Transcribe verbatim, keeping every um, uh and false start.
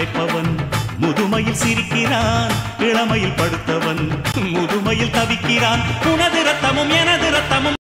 மறைப்பவன் முதுமையில் சிரிக்கிறான் இளமையில் படுத்தவன் முதுமையில் தவிக்கிறான் உனது ரத்தமும் எனது ரத்தமும்